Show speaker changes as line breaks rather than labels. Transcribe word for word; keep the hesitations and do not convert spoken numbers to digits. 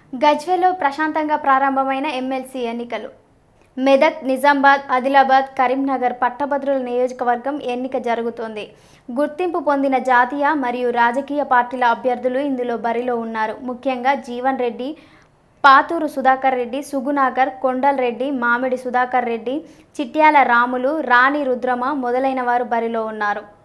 గజ్వేల్లో ప్రశాంతంగా ప్రారంభమైన ఎమ్మెల్సీ ఎన్నికలు. మెదక్, నిజామాబాద్, ఆదిలాబాద్, కరీంనగర్ పట్టభద్రుల నియోజకవర్గం ఎన్నిక జరుగుతోంది. గుర్తింపు పొందిన జాతీయ మరియు రాజకీయ పార్టీల అభ్యర్థులు ఇందులో బరిలో ఉన్నారు. ముఖ్యంగా జీవన్ రెడ్డి, పాతూరు సుధాకర్ రెడ్డి, సుగుణాకర్, కొండల్ రెడ్డి, మామిడి సుధాకర్ రెడ్డి, చిట్యాల రాములు, రాణి రుద్రమ మొదలైన వారు బరిలో ఉన్నారు.